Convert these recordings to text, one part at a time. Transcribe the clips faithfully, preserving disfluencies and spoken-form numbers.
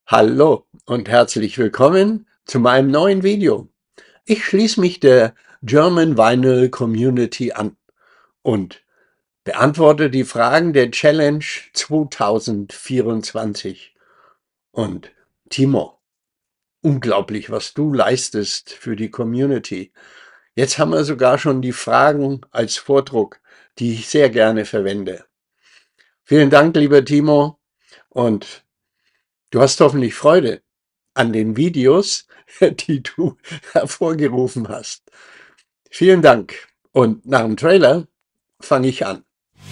Hallo und herzlich willkommen zu meinem neuen Video. Ich schließe mich der German Vinyl Community an und beantworte die Fragen der Challenge zweitausendvierundzwanzig. Und Timo, unglaublich, was du leistest für die Community. Jetzt haben wir sogar schon die Fragen als Vordruck, die ich sehr gerne verwende. Vielen Dank, lieber Timo, und du hast hoffentlich Freude an den Videos, die du hervorgerufen hast. Vielen Dank. Und nach dem Trailer fange ich an.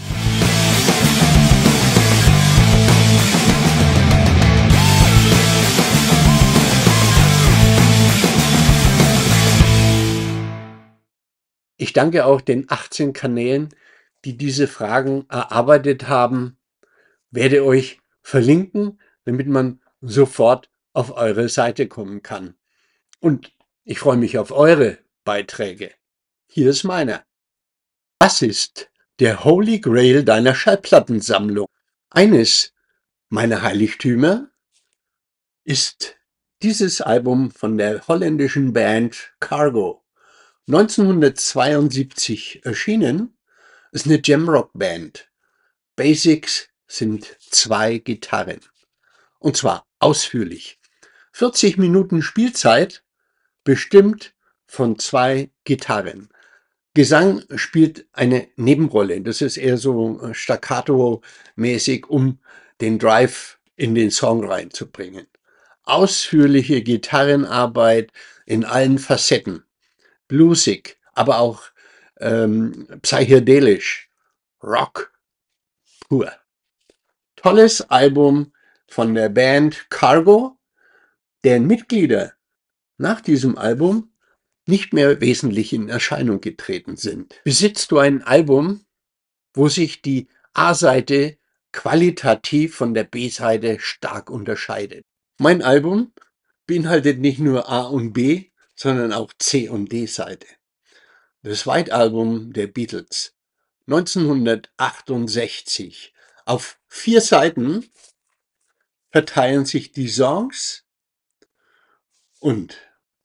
Ich danke auch den achtzehn Kanälen, die diese Fragen erarbeitet haben. Werde euch verlinken, damit man sofort auf eure Seite kommen kann. Und ich freue mich auf eure Beiträge. Hier ist meiner. Was ist der Holy Grail deiner Schallplattensammlung? Eines meiner Heiligtümer ist dieses Album von der holländischen Band Cargo. neunzehnhundertzweiundsiebzig erschienen, ist eine Jamrock-Band. Basics sind zwei Gitarren. Und zwar ausführlich. vierzig Minuten Spielzeit, bestimmt von zwei Gitarren. Gesang spielt eine Nebenrolle. Das ist eher so staccato-mäßig, um den Drive in den Song reinzubringen. Ausführliche Gitarrenarbeit in allen Facetten. Bluesig, aber auch ähm, psychedelisch. Rock pur. Tolles Album von der Band Cargo, deren Mitglieder nach diesem Album nicht mehr wesentlich in Erscheinung getreten sind. Besitzt du ein Album, wo sich die A-Seite qualitativ von der B-Seite stark unterscheidet? Mein Album beinhaltet nicht nur A und B, sondern auch C und D-Seite. Das White Album der Beatles, neunzehnhundertachtundsechzig. Auf vier Seiten verteilen sich die Songs und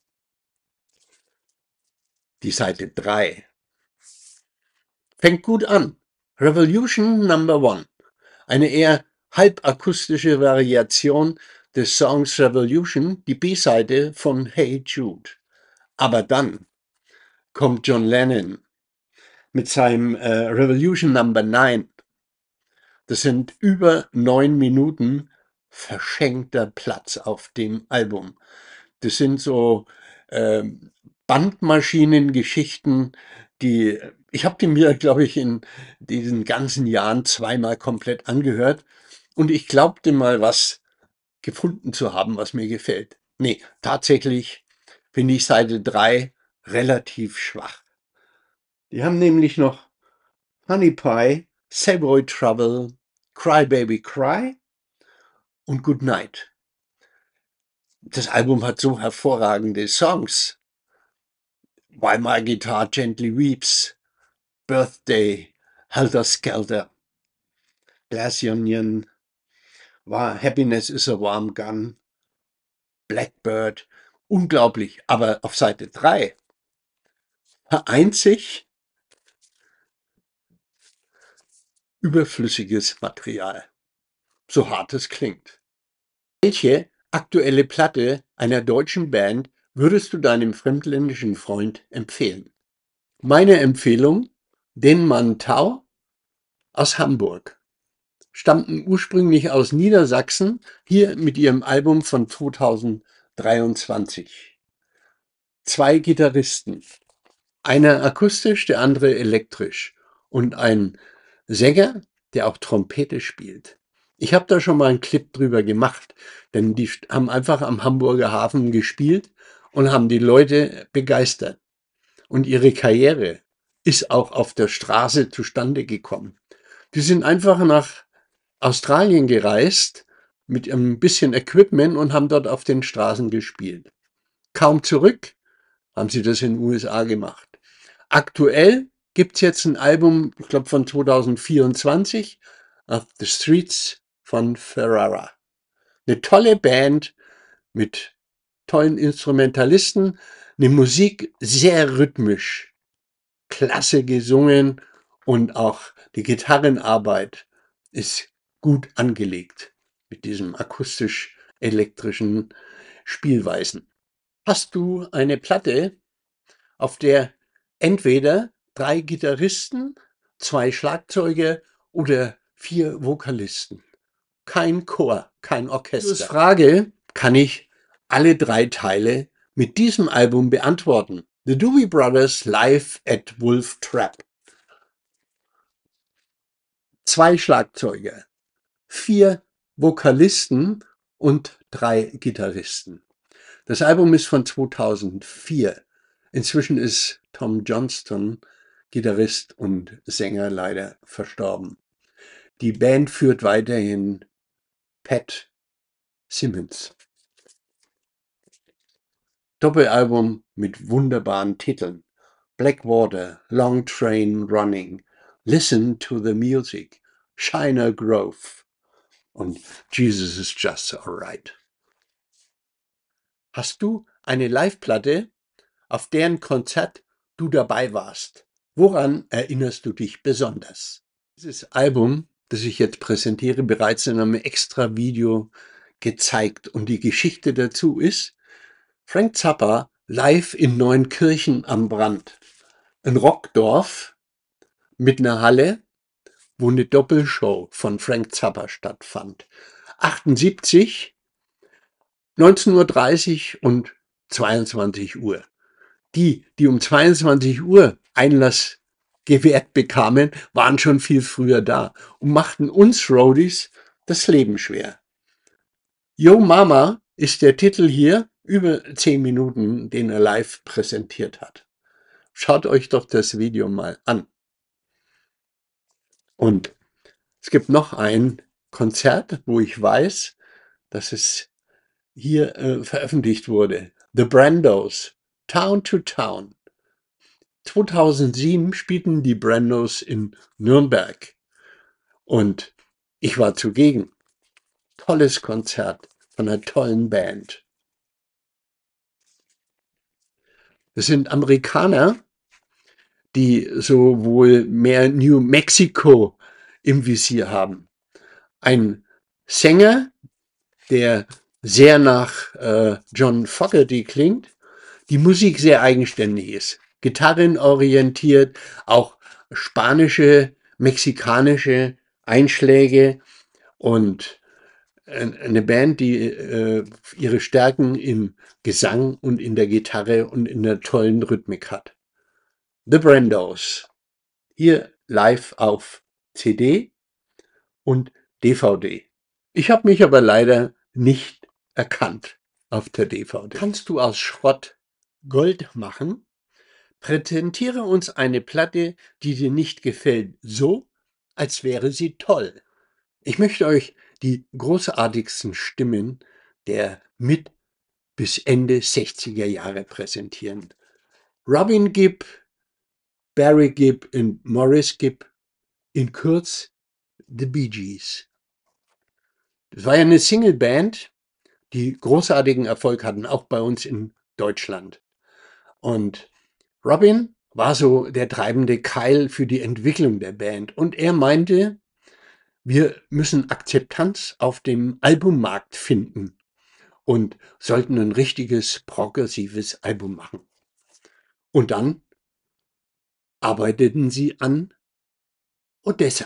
die Seite drei fängt gut an. Revolution Number One, eine eher halbakustische Variation des Songs Revolution, die B-Seite von Hey Jude. Aber dann kommt John Lennon mit seinem äh, Revolution Number Nine. Das sind über neun Minuten verschenkter Platz auf dem Album. Das sind so äh, Bandmaschinengeschichten, die, ich habe die mir, glaube ich, in diesen ganzen Jahren zweimal komplett angehört und ich glaubte mal was gefunden zu haben, was mir gefällt. Nee, tatsächlich finde ich Seite drei relativ schwach. Die haben nämlich noch Honey Pie, Savoy Trouble, Cry Baby Cry und Good Night. Das Album hat so hervorragende Songs. While My Guitar Gently Weeps, Birthday, Helter Skelter, Glass Onion, Happiness is a Warm Gun, Blackbird, unglaublich. Aber auf Seite drei vereint sich überflüssiges Material, so hart es klingt. Welche aktuelle Platte einer deutschen Band würdest du deinem fremdländischen Freund empfehlen? Meine Empfehlung, Den Mann Tau aus Hamburg. Stammten ursprünglich aus Niedersachsen, hier mit ihrem Album von zweitausenddreiundzwanzig. Zwei Gitarristen, einer akustisch, der andere elektrisch und ein Sänger, der auch Trompete spielt. Ich habe da schon mal einen Clip drüber gemacht, denn die haben einfach am Hamburger Hafen gespielt und haben die Leute begeistert. Und ihre Karriere ist auch auf der Straße zustande gekommen. Die sind einfach nach Australien gereist mit ein bisschen Equipment und haben dort auf den Straßen gespielt. Kaum zurück haben sie das in den U S A gemacht. Aktuell gibt's jetzt ein Album, ich glaube von zweitausendvierundzwanzig, Of the Streets von Ferrara. 'Ne tolle Band mit tollen Instrumentalisten, 'ne Musik sehr rhythmisch, klasse gesungen und auch die Gitarrenarbeit ist gut angelegt mit diesem akustisch-elektrischen Spielweisen. Hast du eine Platte, auf der entweder drei Gitarristen, zwei Schlagzeuger oder vier Vokalisten, kein Chor, kein Orchester. Frage kann ich alle drei Teile mit diesem Album beantworten. The Doobie Brothers live at Wolf Trap. Zwei Schlagzeuger, vier Vokalisten und drei Gitarristen. Das Album ist von zweitausendvier. Inzwischen ist Tom Johnston, Gitarrist und Sänger, leider verstorben. Die Band führt weiterhin Pat Simmons. Doppelalbum mit wunderbaren Titeln. Blackwater, Long Train Running, Listen to the Music, Shiner Grove und Jesus is Just Alright. Hast du eine Live-Platte, auf deren Konzert du dabei warst? Woran erinnerst du dich besonders? Dieses Album, das ich jetzt präsentiere, bereits in einem extra Video gezeigt. Und die Geschichte dazu ist Frank Zappa live in Neunkirchen am Brand. Ein Rockdorf mit einer Halle, wo eine Doppelshow von Frank Zappa stattfand. achtundsiebzig, neunzehn Uhr dreißig und zweiundzwanzig Uhr. Die, die um zweiundzwanzig Uhr Einlass gewährt bekamen, waren schon viel früher da und machten uns Roadies das Leben schwer. Yo Mama ist der Titel hier, über zehn Minuten, den er live präsentiert hat. Schaut euch doch das Video mal an. Und es gibt noch ein Konzert, wo ich weiß, dass es hier äh, veröffentlicht wurde. The Brandos, Town to Town. zweitausendsieben spielten die Brandos in Nürnberg und ich war zugegen. Tolles Konzert von einer tollen Band. Das sind Amerikaner, die so wohl mehr New Mexico im Visier haben. Ein Sänger, der sehr nach äh, John Fogerty klingt, die Musik sehr eigenständig ist. Gitarrenorientiert, auch spanische, mexikanische Einschläge und eine Band, die äh, ihre Stärken im Gesang und in der Gitarre und in der tollen Rhythmik hat. The Brandos. Hier live auf C D und D V D. Ich habe mich aber leider nicht erkannt auf der D V D. Kannst du aus Schrott Gold machen? Präsentiere uns eine Platte, die dir nicht gefällt, so, als wäre sie toll. Ich möchte euch die großartigsten Stimmen der mit bis Ende sechziger Jahre präsentieren. Robin Gibb, Barry Gibb und Maurice Gibb, in kurz The Bee Gees. Das war ja eine Singleband, die großartigen Erfolg hatten, auch bei uns in Deutschland. Und Robin war so der treibende Keil für die Entwicklung der Band. Und er meinte, wir müssen Akzeptanz auf dem Albummarkt finden und sollten ein richtiges progressives Album machen. Und dann arbeiteten sie an Odessa.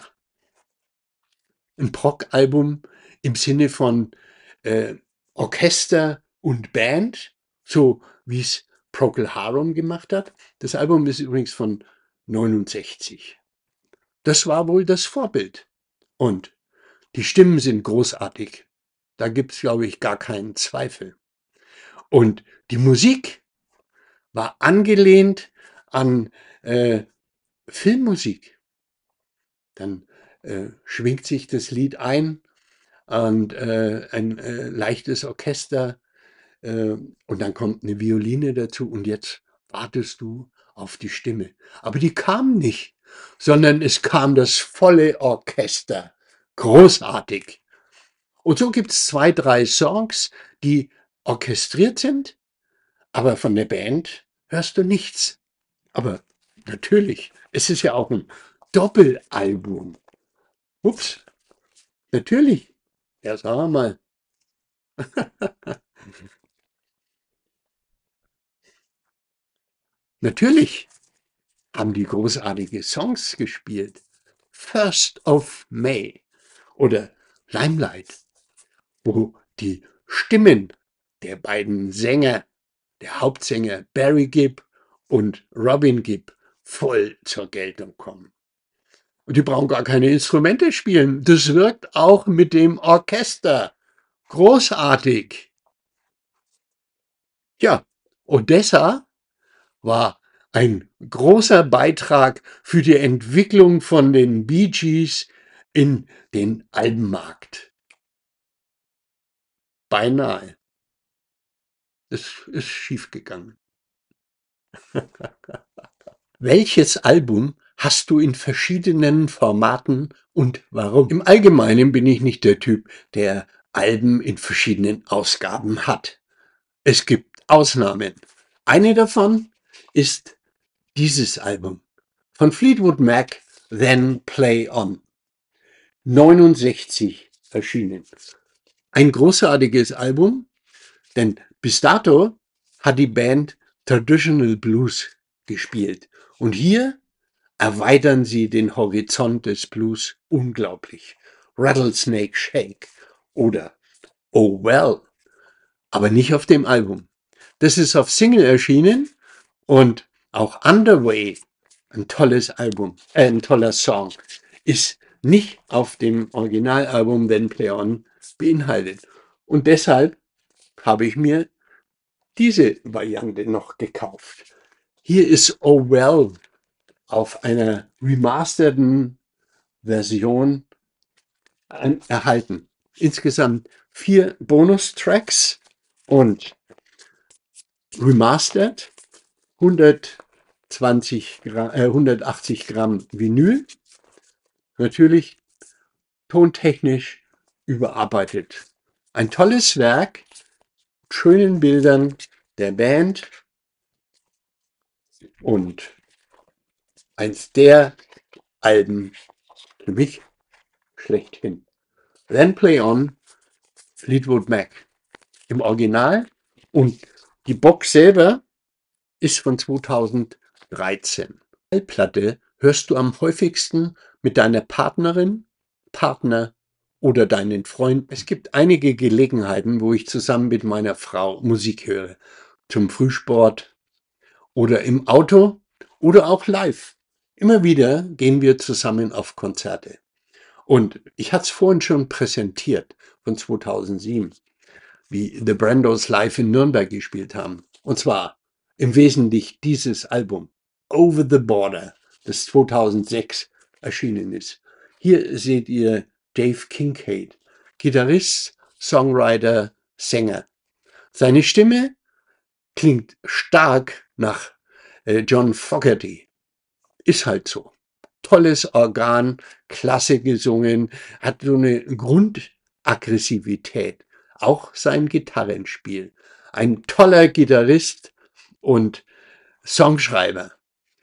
Ein Prog-Album im Sinne von äh, Orchester und Band, so wie es Procol Harum gemacht hat. Das Album ist übrigens von neunundsechzig. Das war wohl das Vorbild. Und die Stimmen sind großartig. Da gibt es, glaube ich, gar keinen Zweifel. Und die Musik war angelehnt an äh, Filmmusik. Dann äh, schwingt sich das Lied ein und äh, ein äh, leichtes Orchester äh, und dann kommt eine Violine dazu und jetzt wartest du auf die Stimme. Aber die kam nicht, sondern es kam das volle Orchester. Großartig. Und so gibt es zwei, drei Songs, die orchestriert sind, aber von der Band hörst du nichts. Aber natürlich, es ist ja auch ein Doppelalbum. Ups, natürlich. Ja, sagen wir mal. Natürlich haben die großartige Songs gespielt. First of May oder Limelight, wo die Stimmen der beiden Sänger, der Hauptsänger Barry Gibb und Robin Gibb, voll zur Geltung kommen. Und die brauchen gar keine Instrumente spielen. Das wirkt auch mit dem Orchester. Großartig. Ja, Odessa war ein großer Beitrag für die Entwicklung von den Bee Gees in den Albenmarkt. Beinahe. Es ist schiefgegangen. Welches Album hast du in verschiedenen Formaten und warum? Im Allgemeinen bin ich nicht der Typ, der Alben in verschiedenen Ausgaben hat. Es gibt Ausnahmen. Eine davon ist dieses Album von Fleetwood Mac, Then Play On, neunundsechzig erschienen. Ein großartiges Album, denn bis dato hat die Band Traditional Blues gespielt. Und hier erweitern sie den Horizont des Blues unglaublich. Rattlesnake Shake oder Oh Well, aber nicht auf dem Album. Das ist auf Single erschienen und auch Underway, ein tolles Album, äh, ein toller Song, ist nicht auf dem Originalalbum Then Play On beinhaltet. Und deshalb habe ich mir diese Variante noch gekauft. Hier ist Oh Well auf einer remasterten Version erhalten. Insgesamt vier Bonustracks und remastered, hundertzwanzig Gramm, äh, hundertachtzig Gramm Vinyl, natürlich tontechnisch überarbeitet. Ein tolles Werk, schönen Bildern der Band und eins der Alben für mich schlechthin. Then Play On, Fleetwood Mac im Original, und die Box selber ist von zweitausenddreizehn. Schallplatte hörst du am häufigsten mit deiner Partnerin, Partner oder deinen Freunden. Es gibt einige Gelegenheiten, wo ich zusammen mit meiner Frau Musik höre. Zum Frühsport oder im Auto oder auch live. Immer wieder gehen wir zusammen auf Konzerte. Und ich hatte es vorhin schon präsentiert von zweitausendsieben, wie The Brandos live in Nürnberg gespielt haben. Und zwar im Wesentlichen dieses Album, Over the Border, das zweitausendsechs erschienen ist. Hier seht ihr Dave Kincaid, Gitarrist, Songwriter, Sänger. Seine Stimme klingt stark nach äh, John Fogerty. Ist halt so. Tolles Organ, klasse gesungen, hat so eine Grundaggressivität. Auch sein Gitarrenspiel. Ein toller Gitarrist und Songschreiber.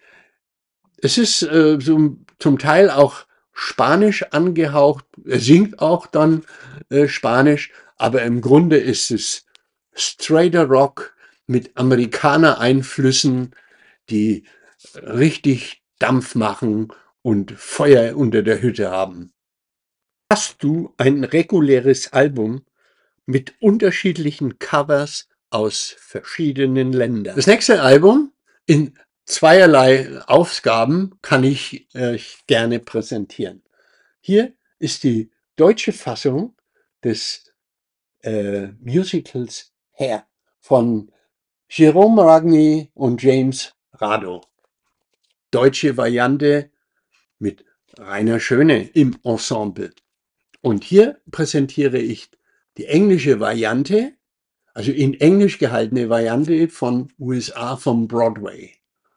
Es ist äh, so, zum Teil auch Spanisch angehaucht. Er singt auch dann äh, Spanisch, aber im Grunde ist es straighter Rock mit Amerikaner-Einflüssen, die richtig Dampf machen und Feuer unter der Hütte haben. Hast du ein reguläres Album mit unterschiedlichen Covers aus verschiedenen Ländern? Das nächste Album in zweierlei Ausgaben kann ich euch gerne präsentieren. Hier ist die deutsche Fassung des äh, Musicals Hair von Jerome Ragni und James Rado. Deutsche Variante mit Rainer Schöne im Ensemble. Und hier präsentiere ich die englische Variante, also in Englisch gehaltene Variante von U S A vom Broadway.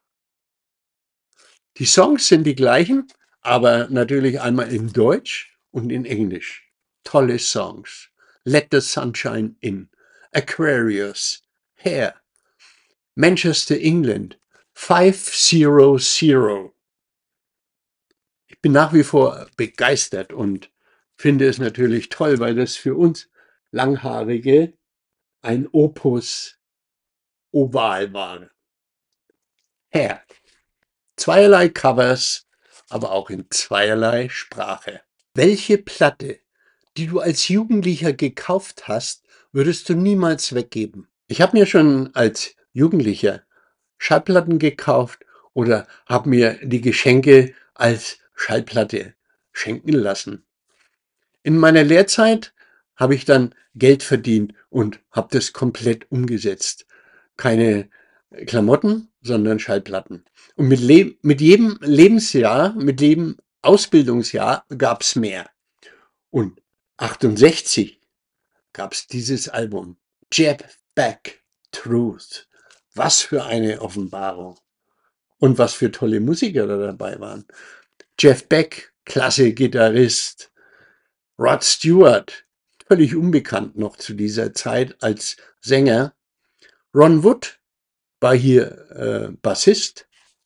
Die Songs sind die gleichen, aber natürlich einmal in Deutsch und in Englisch. Tolle Songs. Let the Sunshine In, Aquarius, Hair, Manchester, England, five zero zero. Ich bin nach wie vor begeistert und finde es natürlich toll, weil das für uns Langhaarige ein Opus oval war. Hair. Zweierlei Covers, aber auch in zweierlei Sprache. Welche Platte, die du als Jugendlicher gekauft hast, würdest du niemals weggeben? Ich habe mir schon als Jugendlicher Schallplatten gekauft oder habe mir die Geschenke als Schallplatte schenken lassen. In meiner Lehrzeit habe ich dann Geld verdient und habe das komplett umgesetzt. Keine Klamotten, sondern Schallplatten. Und mit, Le mit jedem Lebensjahr, mit jedem Ausbildungsjahr gab es mehr. Und achtundsechzig gab es dieses Album. Jeff Beck, Truth. Was für eine Offenbarung. Und was für tolle Musiker da dabei waren. Jeff Beck, klasse Gitarrist. Rod Stewart, völlig unbekannt noch zu dieser Zeit als Sänger. Ron Wood war hier äh, Bassist.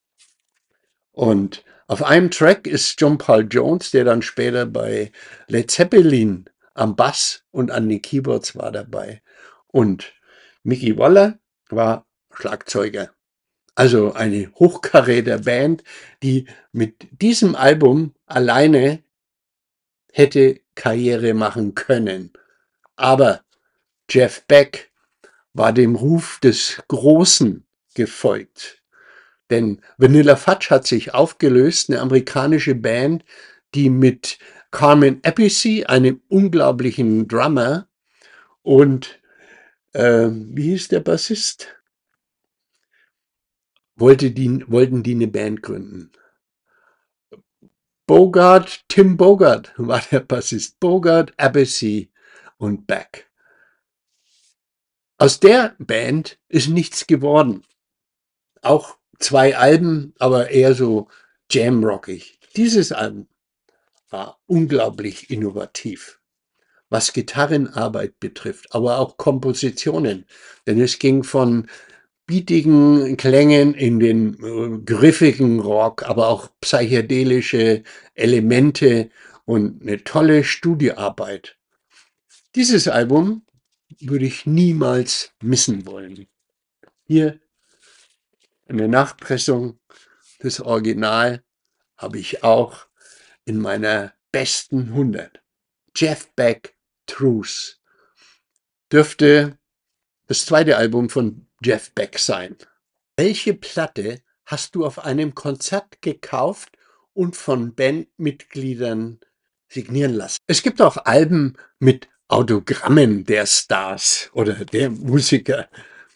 Und auf einem Track ist John Paul Jones, der dann später bei Led Zeppelin am Bass und an den Keyboards war dabei. Und Mickey Waller war Schlagzeuger. Also eine Hochkaräter-Band, die mit diesem Album alleine hätte Karriere machen können. Aber Jeff Beck war dem Ruf des Großen gefolgt. Denn Vanilla Fudge hat sich aufgelöst, eine amerikanische Band, die mit Carmen Appice, einem unglaublichen Drummer, und äh, wie hieß der Bassist? Wollte die, wollten die eine Band gründen. Bogart, Tim Bogart war der Bassist. Bogart, Appice und Beck. Aus der Band ist nichts geworden. Auch zwei Alben, aber eher so jamrockig. Dieses Album war unglaublich innovativ, was Gitarrenarbeit betrifft, aber auch Kompositionen. Denn es ging von beatigen Klängen in den äh, griffigen Rock, aber auch psychedelische Elemente und eine tolle Studioarbeit. Dieses Album würde ich niemals missen wollen. Hier eine Nachpressung des Original habe ich auch in meiner besten hundert. Jeff Beck, Truth. Dürfte das zweite Album von Jeff Beck sein. Welche Platte hast du auf einem Konzert gekauft und von Bandmitgliedern signieren lassen? Es gibt auch Alben mit Autogrammen der Stars oder der Musiker.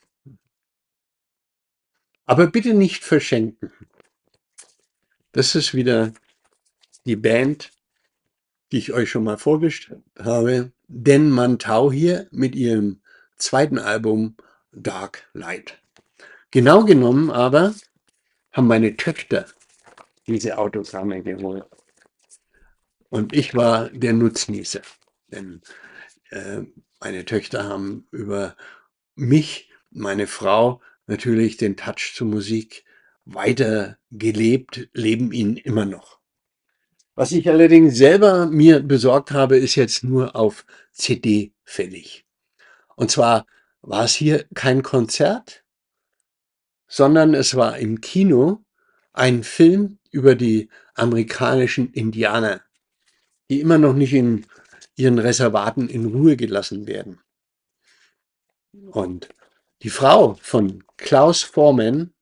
Aber bitte nicht verschenken. Das ist wieder die Band, die ich euch schon mal vorgestellt habe. Den Mantau hier mit ihrem zweiten Album Dark Light. Genau genommen aber haben meine Töchter diese Autogramme geholt. Und ich war der Nutznießer. Denn äh, meine Töchter haben über mich, meine Frau, natürlich den Touch zur Musik weiter gelebt, leben ihn immer noch. Was ich allerdings selber mir besorgt habe, ist jetzt nur auf C D fällig. Und zwar war es hier kein Konzert, sondern es war im Kino ein Film über die amerikanischen Indianer, die immer noch nicht in ihren Reservaten in Ruhe gelassen werden. Und die Frau von Klaus Voormann,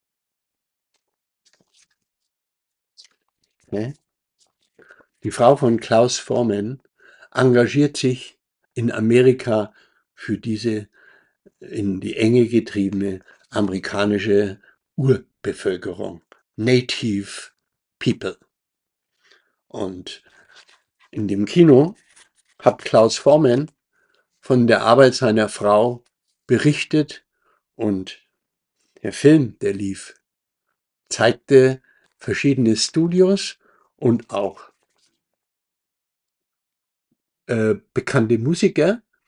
ne, die Frau von Klaus Voormann engagiert sich in Amerika für diese in die Enge getriebene amerikanische Urbevölkerung, Native People. Und in dem Kino hat Klaus Voormann von der Arbeit seiner Frau berichtet und der Film, der lief, zeigte verschiedene Studios und auch äh, bekannte Musiker,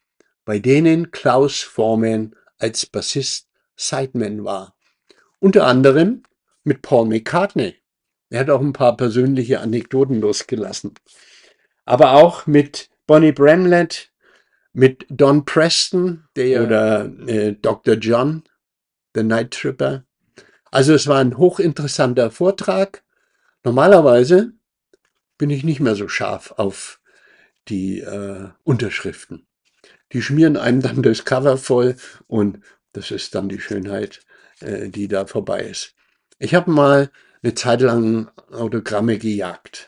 bei denen Klaus Voormann als Bassist Sideman war. Unter anderem mit Paul McCartney. Er hat auch ein paar persönliche Anekdoten losgelassen. Aber auch mit Bonnie Bramlett, mit Don Preston der, oder äh, Doktor John, The Night Tripper. Also es war ein hochinteressanter Vortrag. Normalerweise bin ich nicht mehr so scharf auf die äh, Unterschriften. Die schmieren einem dann das Cover voll und das ist dann die Schönheit, äh, die da vorbei ist. Ich habe mal eine Zeit lang Autogramme gejagt.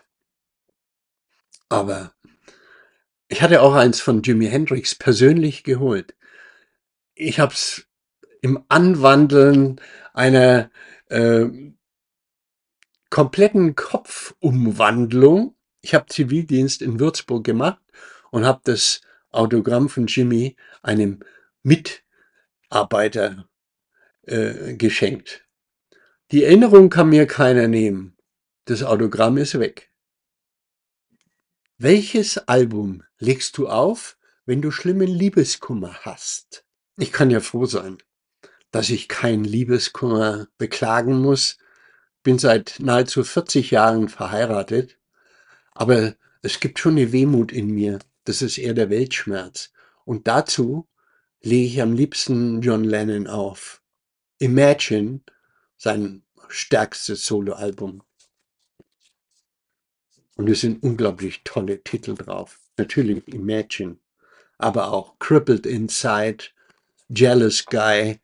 Aber ich hatte auch eins von Jimi Hendrix persönlich geholt. Ich habe es im Anwandeln einer äh, kompletten Kopfumwandlung. Ich habe Zivildienst in Würzburg gemacht und habe das Autogramm von Jimi einem Mitarbeiter äh, geschenkt. Die Erinnerung kann mir keiner nehmen. Das Autogramm ist weg. Welches Album legst du auf, wenn du schlimmen Liebeskummer hast? Ich kann ja froh sein, dass ich keinen Liebeskummer beklagen muss. Bin seit nahezu vierzig Jahren verheiratet, aber es gibt schon eine Wehmut in mir. Das ist eher der Weltschmerz. Und dazu lege ich am liebsten John Lennon auf. Imagine, sein stärkstes Soloalbum. Und es sind unglaublich tolle Titel drauf. Natürlich Imagine, aber auch Crippled Inside, Jealous Guy,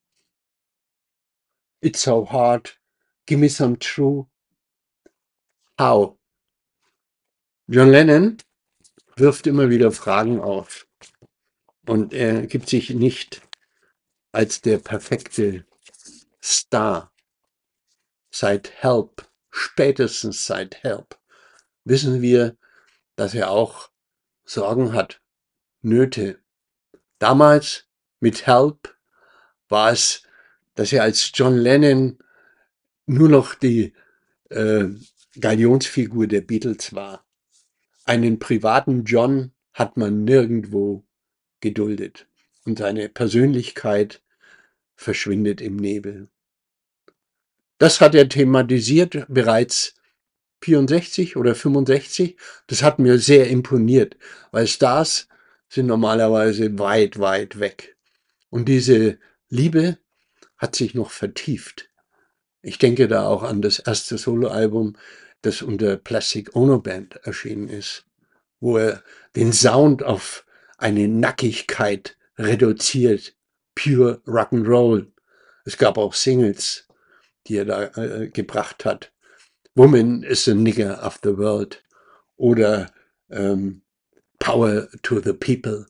It's So Hard, Gimme Some True, How. John Lennon wirft immer wieder Fragen auf und er gibt sich nicht als der perfekte Star. Seit Help, spätestens seit Help, wissen wir, dass er auch Sorgen hat, Nöte. Damals mit Help war es, dass er als John Lennon nur noch die äh, Galionsfigur der Beatles war. Einen privaten John hat man nirgendwo geduldet und seine Persönlichkeit verschwindet im Nebel. Das hat er thematisiert bereits vierundsechzig oder fünfundsechzig. Das hat mir sehr imponiert, weil Stars sind normalerweise weit, weit weg. Und diese Liebe hat sich noch vertieft. Ich denke da auch an das erste Soloalbum, das unter Plastic Ono Band erschienen ist, wo er den Sound auf eine Nackigkeit reduziert, pure Rock'n'Roll. Es gab auch Singles, die er da äh, gebracht hat. Woman is the Nigger of the World oder ähm, Power to the People.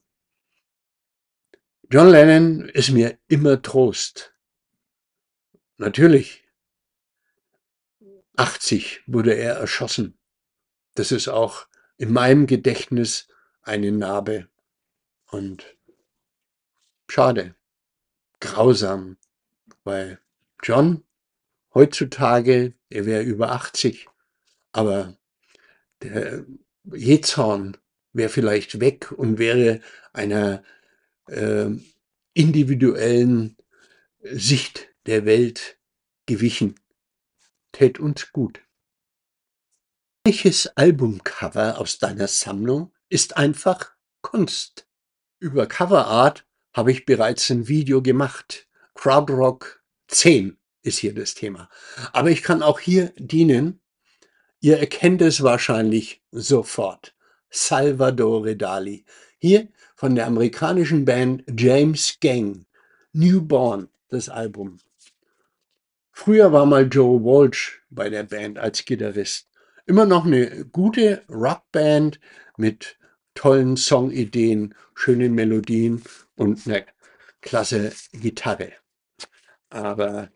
John Lennon ist mir immer Trost. Natürlich, achtzig wurde er erschossen. Das ist auch in meinem Gedächtnis eine Narbe. Und schade, grausam, weil John heutzutage, er wäre über achtzig, aber der Jähzorn wäre vielleicht weg und wäre einer äh, individuellen Sicht der Welt gewichen. Tät uns gut. Welches Albumcover aus deiner Sammlung ist einfach Kunst? Über Coverart habe ich bereits ein Video gemacht. Krautrock zehn ist hier das Thema. Aber ich kann auch hier dienen. Ihr erkennt es wahrscheinlich sofort. Salvador Dali. Hier von der amerikanischen Band James Gang. Newborn, das Album. Früher war mal Joe Walsh bei der Band als Gitarrist. Immer noch eine gute Rockband mit tollen Songideen, schönen Melodien und einer klasse Gitarre. Aber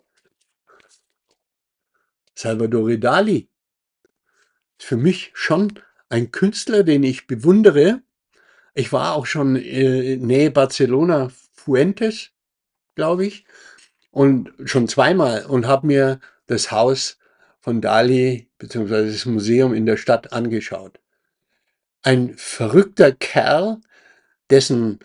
Salvador Dali ist für mich schon ein Künstler, den ich bewundere. Ich war auch schon äh, Nähe Barcelona, Fuentes, glaube ich, und schon zweimal und habe mir das Haus von Dali bzw. das Museum in der Stadt angeschaut. Ein verrückter Kerl, dessen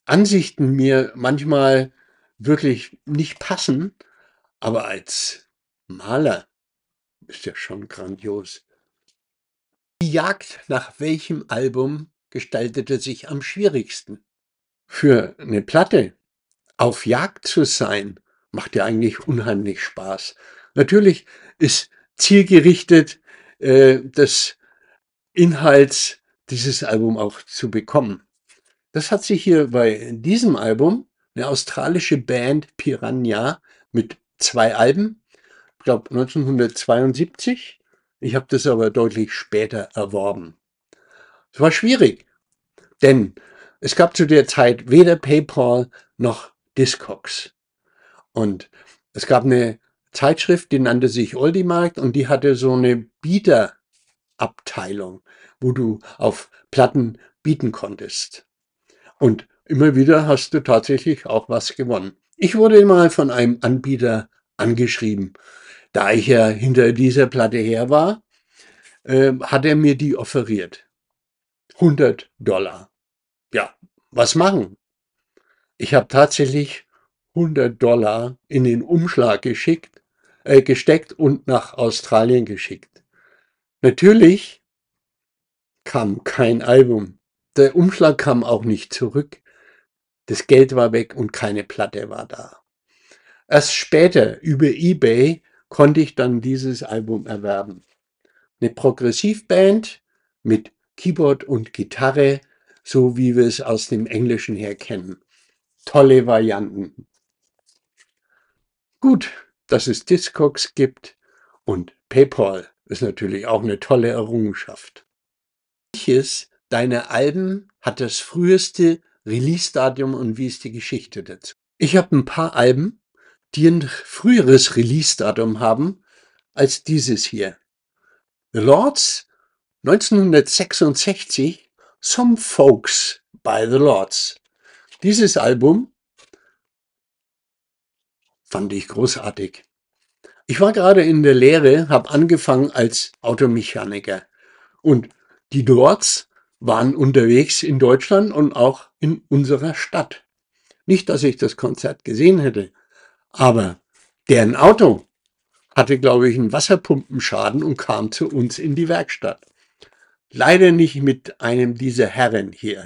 Ansichten mir manchmal wirklich nicht passen, aber als Maler ist er schon grandios. Die Jagd nach welchem Album gestaltete sich am schwierigsten? Für 'ne Platte auf Jagd zu sein, macht ja eigentlich unheimlich Spaß. Natürlich ist zielgerichtet, äh, des Inhalts dieses Album auch zu bekommen. Das hat sich hier bei diesem Album 'ne australische Band Piranha mit zwei Alben, glaube neunzehnhundertzweiundsiebzig. Ich habe das aber deutlich später erworben. Es war schwierig, denn es gab zu der Zeit weder PayPal noch Discogs. Und es gab 'ne Zeitschrift, die nannte sich Oldiemarkt und die hatte so 'ne Bieterabteilung, wo du auf Platten bieten konntest. Und immer wieder hast du tatsächlich auch was gewonnen. Ich wurde mal von einem Anbieter angeschrieben. Da ich ja hinter dieser Platte her war, äh, hat er mir die offeriert. hundert Dollar. Ja, was machen? Ich habe tatsächlich hundert Dollar in den Umschlag geschickt äh, gesteckt und nach Australien geschickt. Natürlich kam kein Album. Der Umschlag kam auch nicht zurück. Das Geld war weg und keine Platte war da. Erst später über eBay konnte ich dann dieses Album erwerben. 'Ne Progressivband mit Keyboard und Gitarre, so wie wir es aus dem Englischen her kennen. Tolle Varianten. Gut, dass es Discogs gibt und PayPal ist natürlich auch 'ne tolle Errungenschaft. Welches deiner Alben hat das früheste Releasedatum und wie ist die Geschichte dazu? Ich habe 'n paar Alben, die 'n früheres Releasedatum haben als dieses hier. The Lords, neunzehnhundertsechsundsechzig, Some Folks by the Lords. Dieses Album fand ich großartig. Ich war gerade in der Lehre, habe angefangen als Automechaniker und die Lords waren unterwegs in Deutschland und auch in unserer Stadt. Nicht, dass ich das Konzert gesehen hätte, aber deren Auto hatte, glaube ich, 'n Wasserpumpenschaden und kam zu uns in die Werkstatt. Leider nicht mit einem dieser Herren hier.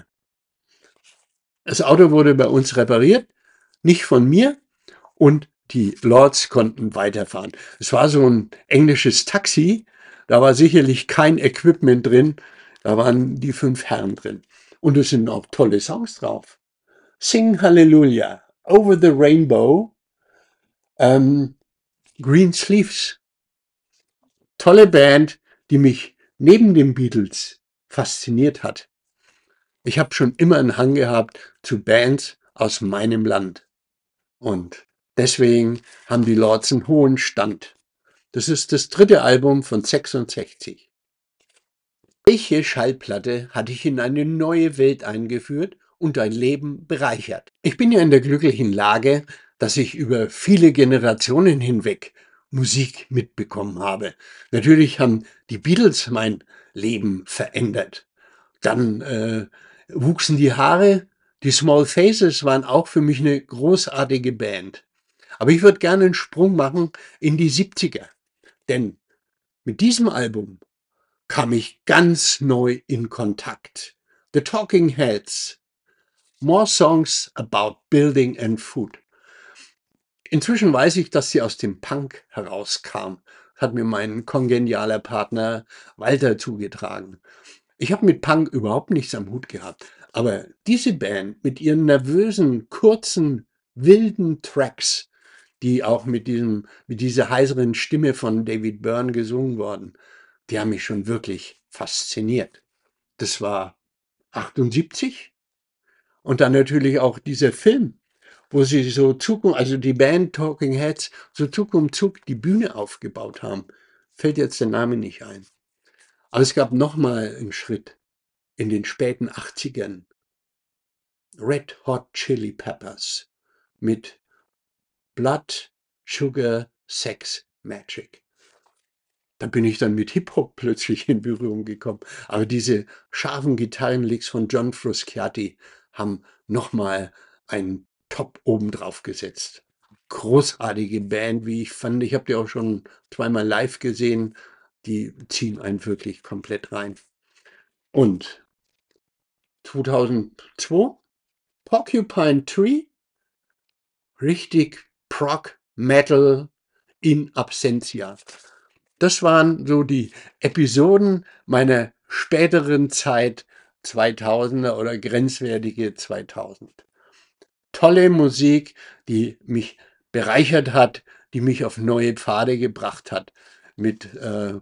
Das Auto wurde bei uns repariert, nicht von mir und die Lords konnten weiterfahren. Es war so 'n englisches Taxi, da war sicherlich kein Equipment drin, da waren die fünf Herren drin. Und es sind auch tolle Songs drauf. Sing Hallelujah, Over the Rainbow, ähm, Greensleeves. Tolle Band, die mich neben den Beatles fasziniert hat. Ich habe schon immer 'n Hang gehabt zu Bands aus meinem Land. Und deswegen haben die Lords 'n hohen Stand. Das ist das dritte Album von sechsundsechzig. Welche Schallplatte hat dich in eine neue Welt eingeführt und dein Leben bereichert? Ich bin ja in der glücklichen Lage, dass ich über viele Generationen hinweg Musik mitbekommen habe. Natürlich haben die Beatles mein Leben verändert. Dann, äh, wuchsen die Haare. Die Small Faces waren auch für mich 'ne großartige Band. Aber ich würde gerne 'n Sprung machen in die siebziger, denn mit diesem Album kam ich ganz neu in Kontakt. The Talking Heads, More Songs About Building and Food. Inzwischen weiß ich, dass sie aus dem Punk herauskam, hat mir mein kongenialer Partner Walter zugetragen. Ich habe mit Punk überhaupt nichts am Hut gehabt, aber diese Band mit ihren nervösen, kurzen, wilden Tracks, die auch mit diesem mit dieser heiseren Stimme von David Byrne gesungen wurden, die haben mich schon wirklich fasziniert. Das war achtundsiebzig und dann natürlich auch dieser Film, wo sie so Zug um also die Band Talking Heads, so Zug um Zug die Bühne aufgebaut haben. Fällt jetzt der Name nicht ein. Aber es gab noch mal 'n Schritt in den späten achtzigern. Red Hot Chili Peppers mit Blood Sugar Sex Magik. Da bin ich dann mit Hip-Hop plötzlich in Berührung gekommen. Aber diese scharfen Gitarrenlicks von John Frusciante haben nochmal einen Top obendrauf gesetzt. Großartige Band, wie ich fand. Ich habe die auch schon zweimal live gesehen. Die ziehen einen wirklich komplett rein. Und zweitausendzwei Porcupine Tree, richtig Prog Metal in Absentia. Das waren so die Episoden meiner späteren Zeit, zweitausender oder grenzwertige zweitausend. Tolle Musik, die mich bereichert hat, die mich auf neue Pfade gebracht hat. Mit äh,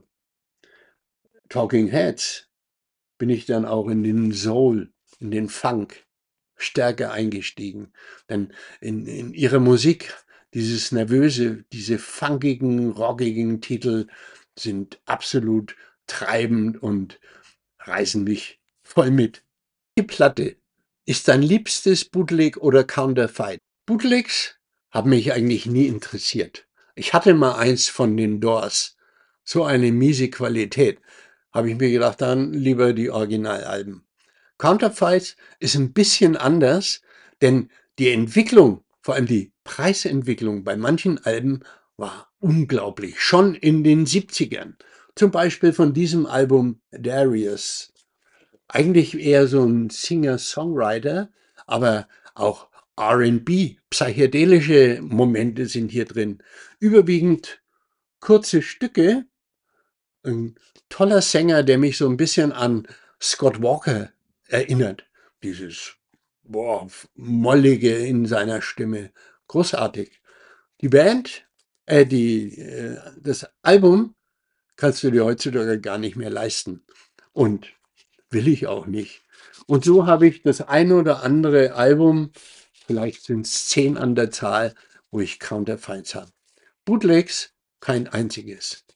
Talking Heads bin ich dann auch in den Soul, in den Funk stärker eingestiegen. Denn in, in ihrer Musik, dieses nervöse, diese funkigen, rockigen Titel sind absolut treibend und reißen mich voll mit. Die Platte ist dein liebstes Bootleg oder Counterfeit? Bootlegs haben mich eigentlich nie interessiert. Ich hatte mal eins von den Doors. So eine miese Qualität. Habe ich mir gedacht, dann lieber die Originalalben. Counterfeit ist ein bisschen anders, denn die Entwicklung, vor allem die Preisentwicklung bei manchen Alben war unglaublich. Schon in den siebzigern. Zum Beispiel von diesem Album Darius. Eigentlich eher so ein Singer-Songwriter, aber auch R und B, psychedelische Momente sind hier drin. Überwiegend kurze Stücke. Ein toller Sänger, der mich so ein bisschen an Scott Walker erinnert. Dieses, boah, Mollige in seiner Stimme. Großartig. Die Band, äh, die, äh, das Album kannst du dir heutzutage gar nicht mehr leisten. Und will ich auch nicht. Und so habe ich das ein oder andere Album, vielleicht sind es zehn an der Zahl, wo ich Counterfeits habe. Bootlegs, kein einziges.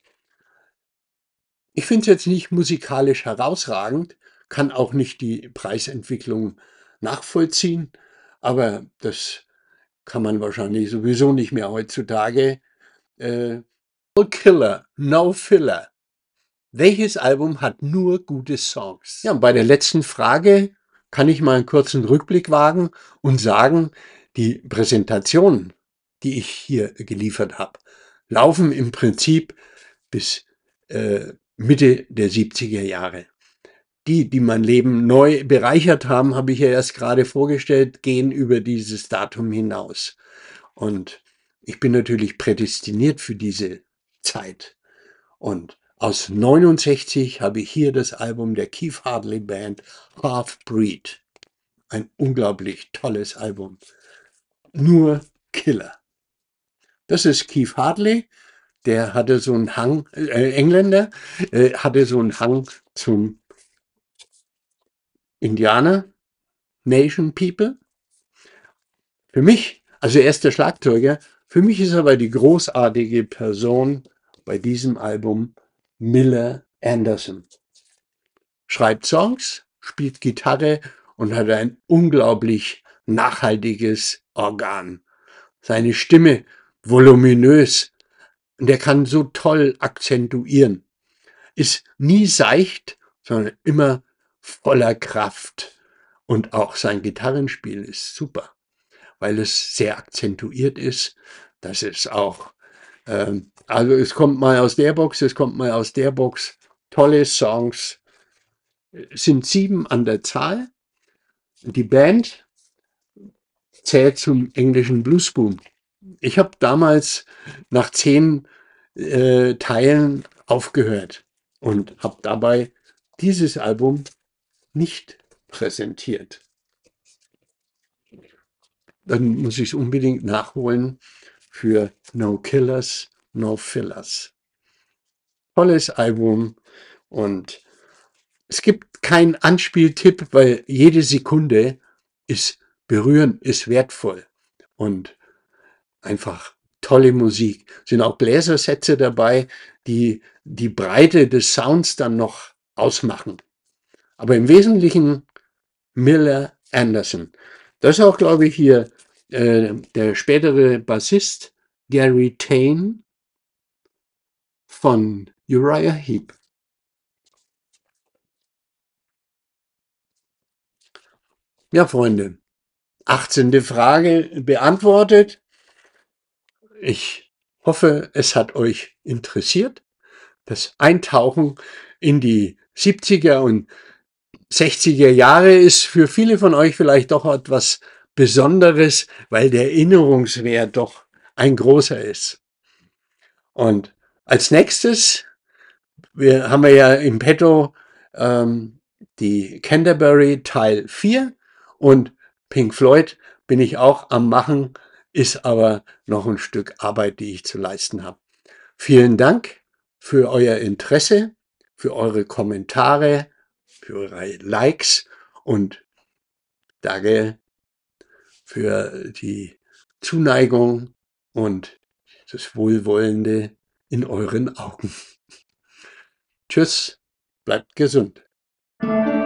Ich finde es jetzt nicht musikalisch herausragend, kann auch nicht die Preisentwicklung nachvollziehen, aber das kann man wahrscheinlich sowieso nicht mehr heutzutage. Äh, Killer, No Filler. Welches Album hat nur gute Songs? Ja, und bei der letzten Frage kann ich mal einen kurzen Rückblick wagen und sagen, die Präsentationen, die ich hier geliefert habe, laufen im Prinzip bis äh, Mitte der siebziger Jahre. Die, die mein Leben neu bereichert haben, habe ich ja erst gerade vorgestellt, gehen über dieses Datum hinaus. Und ich bin natürlich prädestiniert für diese Zeit. Und aus neunundsechzig habe ich hier das Album der Keith Hartley Band Half Breed. Ein unglaublich tolles Album. Nur Killer. Das ist Keith Hartley. Der hatte so einen Hang, äh, Engländer, äh, hatte so einen Hang zum Indianer, Nation People. Für mich, also er ist der Schlagzeuger, für mich ist aber die großartige Person bei diesem Album Miller Anderson. Schreibt Songs, spielt Gitarre und hat ein unglaublich nachhaltiges Organ. Seine Stimme voluminös und er kann so toll akzentuieren. Ist nie seicht, sondern immer voller Kraft. Und auch sein Gitarrenspiel ist super, weil es sehr akzentuiert ist. Das ist auch, ähm, also es kommt mal aus der Box, es kommt mal aus der Box. Tolle Songs, es sind sieben an der Zahl. Die Band zählt zum englischen Bluesboom. Ich habe damals nach zehn äh, Teilen aufgehört und habe dabei dieses Album nicht präsentiert. Dann muss ich es unbedingt nachholen für No Killers, No Fillers. Tolles Album und es gibt keinen Anspieltipp, weil jede Sekunde ist berührend, ist wertvoll und einfach tolle Musik. Sind auch Bläsersätze dabei, die die Breite des Sounds dann noch ausmachen. Aber im Wesentlichen Miller Anderson. Das ist auch, glaube ich, hier äh, der spätere Bassist Gary Tane von Uriah Heep. Ja, Freunde, achtzehnte Frage beantwortet. Ich hoffe, es hat euch interessiert. Das Eintauchen in die siebziger und sechziger Jahre ist für viele von euch vielleicht doch etwas Besonderes, weil der Erinnerungswert doch ein großer ist. Und als nächstes, wir haben wir ja im Petto ähm, die Canterbury Teil vier und Pink Floyd bin ich auch am Machen, ist aber noch ein Stück Arbeit, die ich zu leisten habe. Vielen Dank für euer Interesse, für eure Kommentare, für eure Likes und danke für die Zuneigung und das Wohlwollende in euren Augen. Tschüss, bleibt gesund.